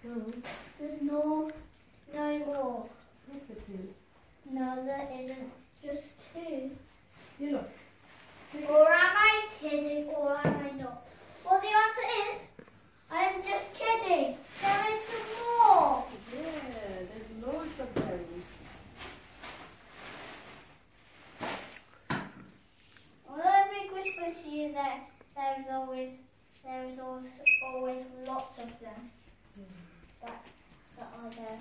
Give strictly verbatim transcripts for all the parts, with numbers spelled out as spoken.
Mm. There's no, no more. Yes, it is. No, there isn't. Just two. You look. Or am I kidding, or am I not? Well, the answer is, I'm just kidding. There is some more. Yeah, there's loads of them. Well, every Christmas year there, there's always, there's always, always lots of them that, that are there.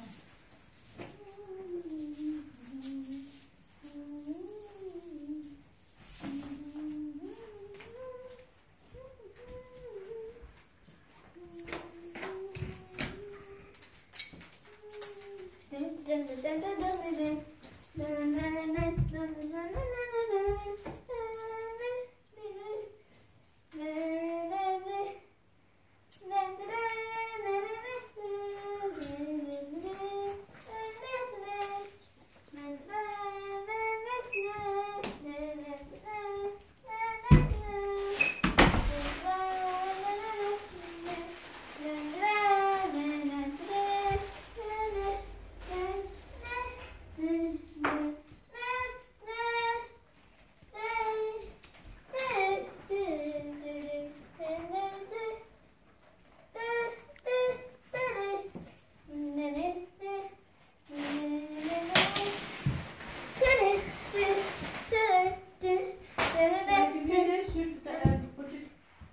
Like you do this, you uh, put it.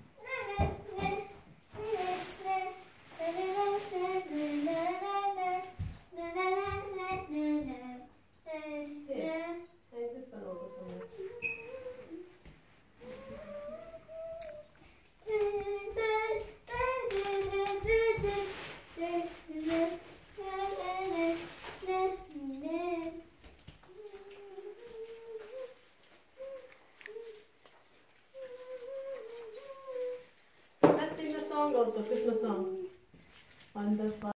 Take this one also somewhere. Let's sing the song also, Christmas song. On the